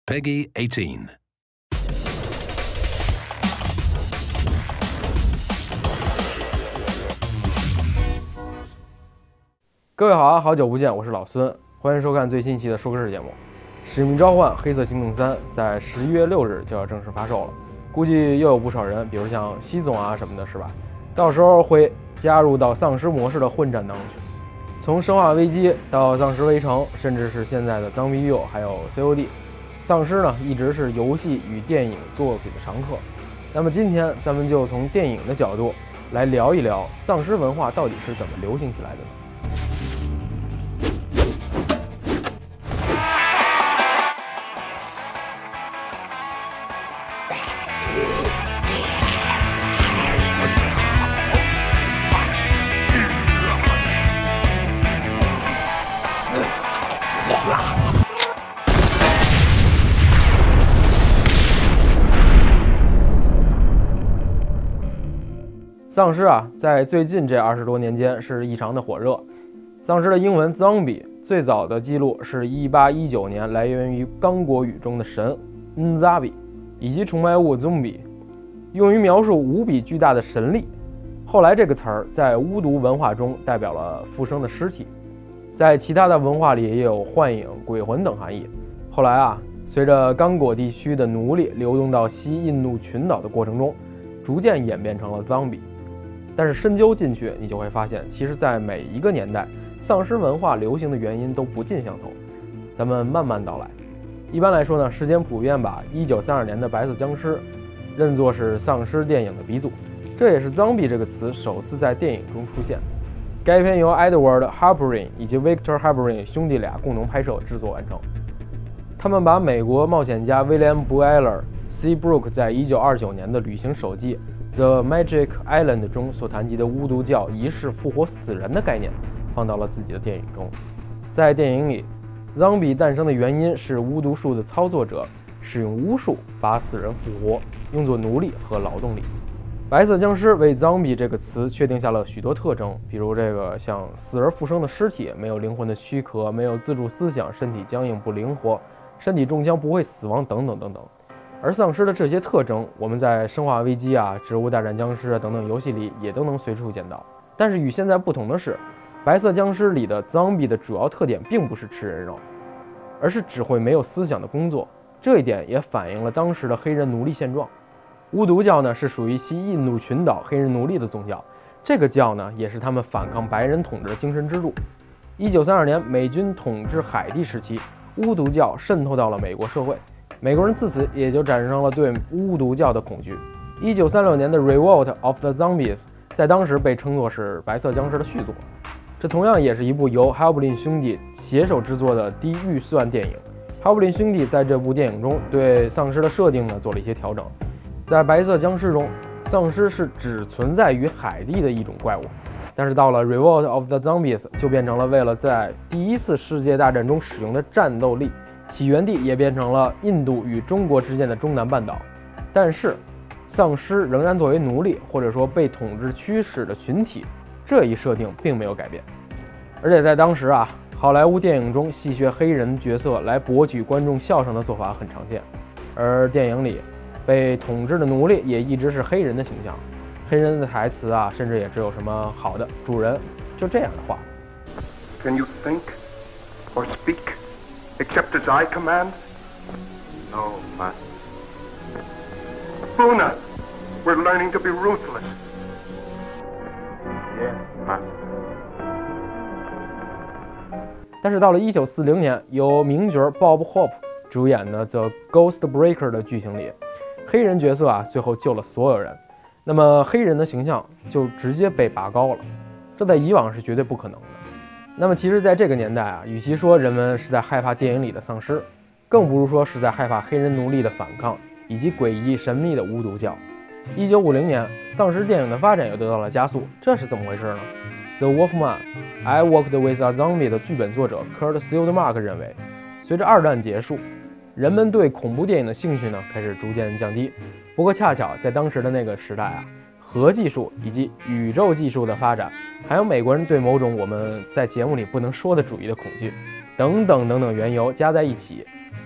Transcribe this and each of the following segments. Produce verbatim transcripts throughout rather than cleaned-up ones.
Peggy eighteen. 各位好啊，好久不见，我是老孙，欢迎收看最新一期的说歌式节目。《使命召唤：黑色行动三》在十一月六日就要正式发售了，估计又有不少人，比如像西总啊什么的，是吧？到时候会加入到丧尸模式的混战当中去。从生化危机到丧尸围城，甚至是现在的脏逼 U 还有 C O D， 丧尸呢一直是游戏与电影作品的常客。那么今天咱们就从电影的角度来聊一聊丧尸文化到底是怎么流行起来的呢？丧尸啊，在最近这二十多年间是异常的火热。丧尸的英文 zombie 最早的记录是一八一九年，来源于刚果语中的神 Nzabi 以及崇拜物 zombie， 用于描述无比巨大的神力。后来这个词儿在巫毒文化中代表了复生的尸体，在其他的文化里也有幻影、鬼魂等含义。后来啊，随着刚果地区的奴隶流动到西印度群岛的过程中，逐渐演变成了 zombie。但是深究进去，你就会发现，其实在每一个年代，丧尸文化流行的原因都不尽相同。咱们慢慢道来。一般来说呢，世间普遍把一九三二年的白色僵尸认作是丧尸电影的鼻祖，这也是 zombie 这个词首次在电影中出现。该片由 Edward Halperin 以及 Victor Halperin 兄弟俩共同拍摄制作完成。他们把美国冒险家 William Butler Seabrook 在一九二九年的旅行手记The Magic Island 中所谈及的巫毒教仪式复活死人的概念放到了自己的电影中。在电影里 Zombie 诞生的原因是巫毒术的操作者使用巫术把死人复活，用作奴隶和劳动力。白色僵尸为 Zombie 这个词确定下了许多特征，比如这个像死而复生的尸体，没有灵魂的躯壳，没有自主思想，身体僵硬不灵活，身体中枪不会死亡等等等等。而丧尸的这些特征，我们在《生化危机》啊、《植物大战僵尸》啊等等游戏里也都能随处见到。但是与现在不同的是，白色僵尸里的 zombie 的主要特点并不是吃人肉，而是只会没有思想的工作。这一点也反映了当时的黑人奴隶现状。巫毒教呢是属于西印度群岛黑人奴隶的宗教，这个教呢也是他们反抗白人统治的精神支柱。一九三二年美军统治海地时期，巫毒教渗透到了美国社会。美国人自此也就产生了对巫毒教的恐惧。一九三六年的《Revolt of the Zombies》在当时被称作是白色僵尸的续作，这同样也是一部由 Halperin 兄弟携手制作的低预算电影。Halperin 兄弟在这部电影中对丧尸的设定呢做了一些调整。在白色僵尸中，丧尸是只存在于海地的一种怪物，但是到了 Revolt of the Zombies 就变成了为了在第一次世界大战中使用的战斗力。起源地也变成了印度与中国之间的中南半岛，但是丧尸仍然作为奴隶或者说被统治驱使的群体，这一设定并没有改变。而且在当时啊，好莱坞电影中戏谑黑人角色来博取观众笑声的做法很常见，而电影里被统治的奴隶也一直是黑人的形象。黑人的台词啊，甚至也只有什么好的主人就这样的话。 Can you think or speak?Except as I command? No, Master. Buna, we're learning to be ruthless. Yes, Master. 但是到了一九四零年，由名角 Bob Hope 主演的《The Ghost Breaker》的剧情里，黑人角色啊最后救了所有人，那么黑人的形象就直接被拔高了，这在以往是绝对不可能的。那么其实在这个年代啊，与其说人们是在害怕电影里的丧尸，更不如说是在害怕黑人奴隶的反抗以及诡异神秘的巫毒教。一九五零年，丧尸电影的发展又得到了加速，这是怎么回事呢？ The Wolfman I Walked with a Zombie 的剧本作者 Kurt Siodmak 认为，随着二战结束，人们对恐怖电影的兴趣呢开始逐渐降低。不过恰巧在当时的那个时代啊，核技术以及宇宙技术的发展，还有美国人对某种我们在节目里不能说的主义的恐惧，等等等等缘由加在一起，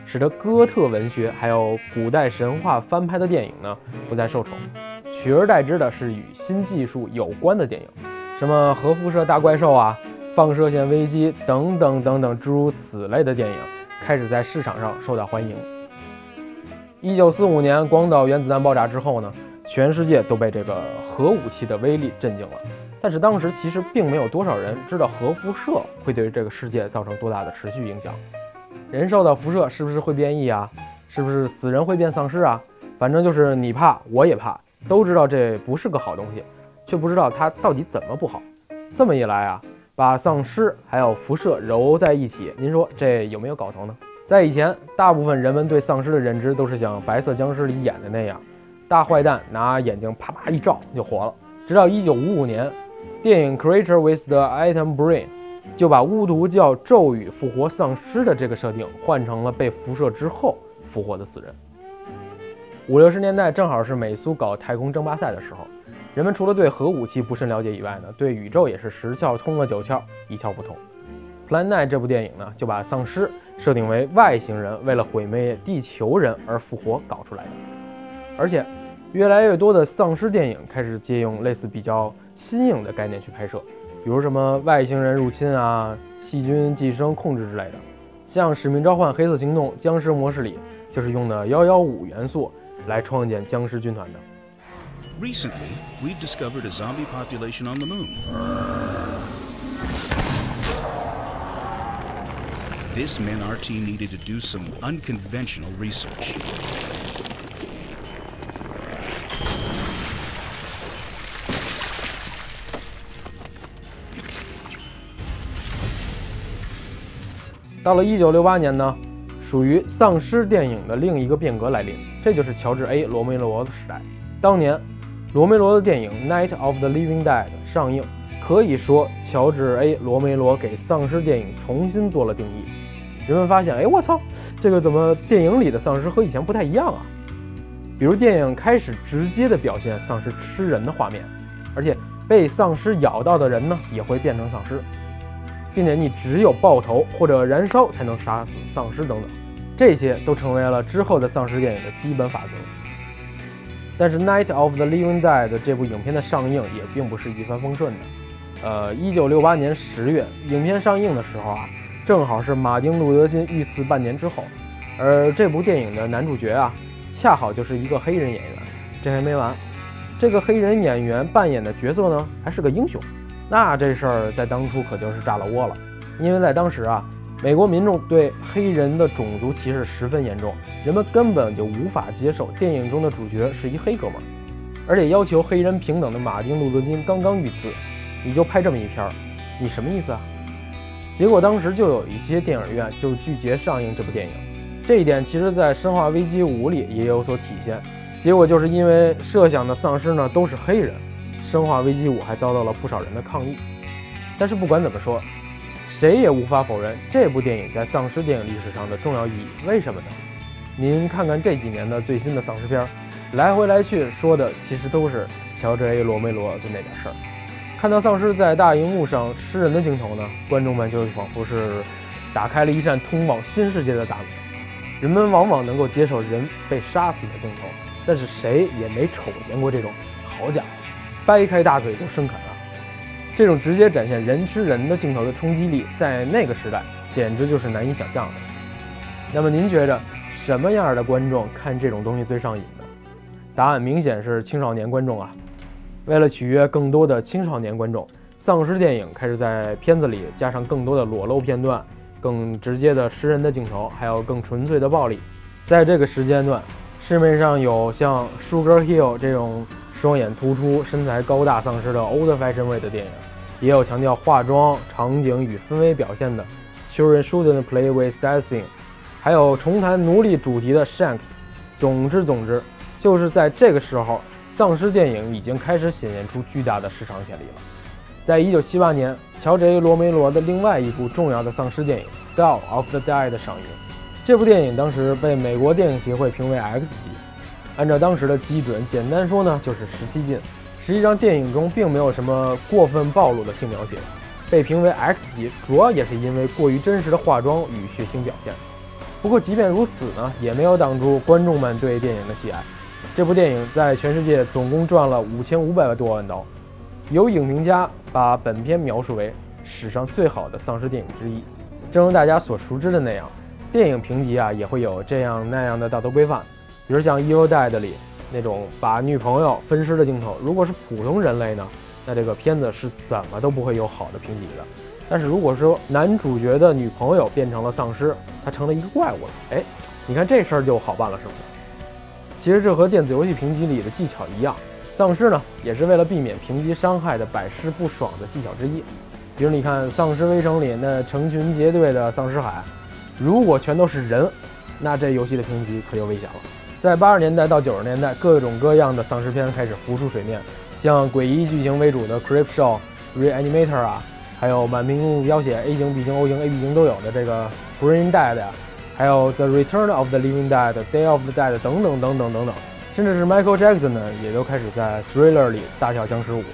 使得哥特文学还有古代神话翻拍的电影呢不再受宠，取而代之的是与新技术有关的电影，什么核辐射大怪兽啊、放射线危机等等等等诸如此类的电影开始在市场上受到欢迎。一九四五年广岛原子弹爆炸之后呢，全世界都被这个核武器的威力震惊了。但是当时其实并没有多少人知道核辐射会对这个世界造成多大的持续影响。人受到辐射是不是会变异啊？是不是死人会变丧尸啊？反正就是你怕我也怕，都知道这不是个好东西，却不知道它到底怎么不好。这么一来啊，把丧尸还有辐射揉在一起，您说这有没有搞头呢？在以前，大部分人们对丧尸的认知都是像白色僵尸里演的那样，大坏蛋拿眼睛啪啪一照就活了。直到一九五五年，电影《Creature with the Atom Brain》就把巫毒教咒语复活丧尸的这个设定换成了被辐射之后复活的死人。五六十年代正好是美苏搞太空争霸赛的时候，人们除了对核武器不甚了解以外呢，对宇宙也是十窍通了九窍，一窍不通。Plan nine 这部电影呢，就把丧尸设定为外星人为了毁灭地球人而复活搞出来的，而且越来越多的丧尸电影开始借用类似比较新颖的概念去拍摄，比如什么外星人入侵啊、细菌寄生控制之类的。像《使命召唤：黑色行动》僵尸模式里就是用的一一五元素来创建僵尸军团的。 Recently, we've discovered a zombie population on the moon. This meant our team needed to do some unconventional research. 《到了一九六八年呢，属于丧尸电影的另一个变革来临，这就是乔治 A. 罗梅罗的时代。当年，罗梅罗的电影《Night of the Living Dead》上映，可以说乔治 A. 罗梅罗给丧尸电影重新做了定义。人们发现，哎，我操，这个怎么电影里的丧尸和以前不太一样啊？比如电影开始直接的表现丧尸吃人的画面，而且被丧尸咬到的人呢也会变成丧尸，并且你只有爆头或者燃烧才能杀死丧尸等等，这些都成为了之后的丧尸电影的基本法则。但是《Night of the Living Dead》这部影片的上映也并不是一帆风顺的。呃，一九六八年十月，影片上映的时候啊，正好是马丁·路德·金遇刺半年之后，而这部电影的男主角啊，恰好就是一个黑人演员。这还没完，这个黑人演员扮演的角色呢，还是个英雄。那这事儿在当初可就是炸了窝了，因为在当时啊，美国民众对黑人的种族歧视十分严重，人们根本就无法接受电影中的主角是一黑哥们儿，而且要求黑人平等的马丁·路德·金刚刚遇刺，你就拍这么一片儿，你什么意思啊？结果当时就有一些电影院就拒绝上映这部电影，这一点其实在《生化危机五》里也有所体现。结果就是因为设想的丧尸呢都是黑人，《生化危机五》还遭到了不少人的抗议。但是不管怎么说，谁也无法否认这部电影在丧尸电影历史上的重要意义。为什么呢？您看看这几年的最新的丧尸片，来回来去说的其实都是乔治 A. 罗梅罗就那点事儿。看到丧尸在大荧幕上吃人的镜头呢，观众们就仿佛是打开了一扇通往新世界的大门。人们往往能够接受人被杀死的镜头，但是谁也没瞅见过这种好家伙，掰开大腿就生啃了。这种直接展现人吃人的镜头的冲击力，在那个时代简直就是难以想象的。那么您觉着什么样的观众看这种东西最上瘾呢？答案明显是青少年观众啊。为了取悦更多的青少年观众，丧尸电影开始在片子里加上更多的裸露片段，更直接的吃人的镜头，还有更纯粹的暴力。在这个时间段，市面上有像 Sugar Hill 这种双眼突出、身材高大丧尸的 old fashion way 的电影，也有强调化妆、场景与氛围表现的 Children Shouldn't Play with Dancing， 还有重谈奴隶主题的 Shanks。总之总之，就是在这个时候，丧尸电影已经开始显现出巨大的市场潜力了。在一九七八年，乔治 A. 罗梅罗的另外一部重要的丧尸电影《Dawn of the Dead》上映。这部电影当时被美国电影协会评为 X 级，按照当时的基准，简单说呢就是十七禁。实际上电影中并没有什么过分暴露的性描写，被评为 X 级主要也是因为过于真实的化妆与血腥表现。 不过即便如此呢，也没有挡住观众们对电影的喜爱。这部电影在全世界总共赚了五千五百多万刀，有影评家把本片描述为史上最好的丧尸电影之一。正如大家所熟知的那样，电影评级啊也会有这样那样的道德规范，比如像《Evil Dead》里那种把女朋友分尸的镜头，如果是普通人类呢，那这个片子是怎么都不会有好的评级的。但是如果说男主角的女朋友变成了丧尸，他成了一个怪物了，哎，你看这事儿就好办了，是不是？其实这和电子游戏评级里的技巧一样，丧尸呢也是为了避免评级伤害的百试不爽的技巧之一。比如你看《丧尸围城》里那成群结队的丧尸海，如果全都是人，那这游戏的评级可就危险了。在八十年代到九十年代，各种各样的丧尸片开始浮出水面，像诡异剧情为主的 Creepshow、Reanimator 啊，还有满屏幕描写 A 型、B 型、O 型、A B 型都有的这个 Brain Dead 呀，还有 The Return of the Living Dead、Day of the Dead 等等等等等等，甚至是 Michael Jackson 呢，也都开始在 Thriller 里大跳僵尸舞。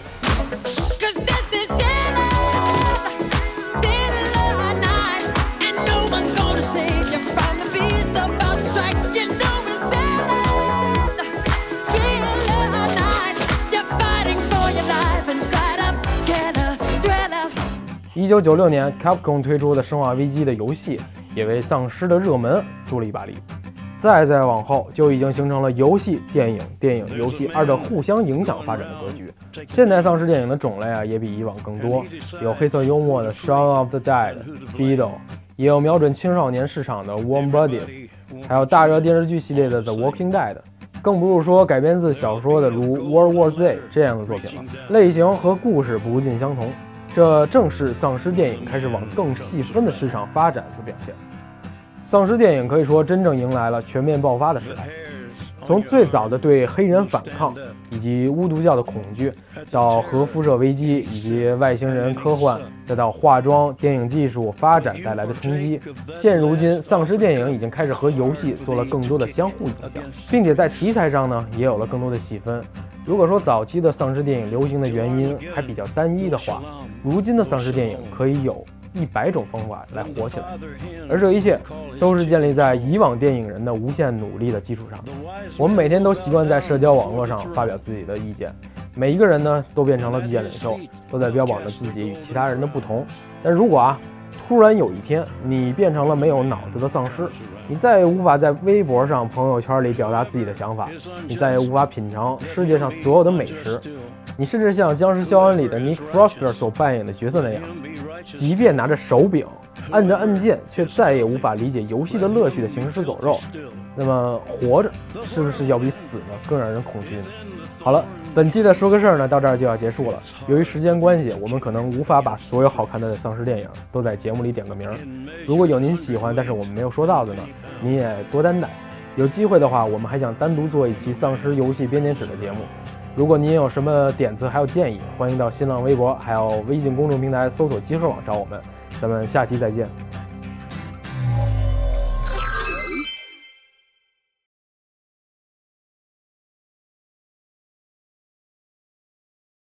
一九九六年 Capcom 推出的《生化危机》的游戏也为丧尸的热门助了一把力。再再往后，就已经形成了游戏、电影、电影、游戏二者互相影响发展的格局。现代丧尸电影的种类啊，也比以往更多，有黑色幽默的《Shaun of the Dead》、《Fido》，也有瞄准青少年市场的《Warm Bodies》，还有大热电视剧系列的《The Walking Dead》，更不如说改编自小说的如《World War Z》这样的作品了。类型和故事不尽相同，这正是丧尸电影开始往更细分的市场发展的表现。丧尸电影可以说真正迎来了全面爆发的时代，从最早的对黑人反抗以及巫毒教的恐惧，到核辐射危机以及外星人科幻，再到化妆、电影技术发展带来的冲击，现如今丧尸电影已经开始和游戏做了更多的相互影响，并且在题材上呢也有了更多的细分。如果说早期的丧尸电影流行的原因还比较单一的话，如今的丧尸电影可以有一百种方法来火起来，而这一切都是建立在以往电影人的无限努力的基础上。我们每天都习惯在社交网络上发表自己的意见，每一个人呢都变成了意见领袖，都在标榜着自己与其他人的不同。但如果啊，突然有一天你变成了没有脑子的丧尸，你再也无法在微博上、朋友圈里表达自己的想法，你再也无法品尝世界上所有的美食，你甚至像《僵尸肖恩》里的 Nick Frost 所扮演的角色那样，即便拿着手柄按着按键，却再也无法理解游戏的乐趣的行尸走肉，那么活着是不是要比死呢更让人恐惧呢？好了，本期的说个事儿呢到这儿就要结束了。由于时间关系，我们可能无法把所有好看的丧尸电影都在节目里点个名儿。如果有您喜欢但是我们没有说到的呢，您也多担待。有机会的话，我们还想单独做一期丧尸游戏编年史的节目。如果您有什么点子还有建议，欢迎到新浪微博还有微信公众平台搜索集合网找我们。咱们下期再见。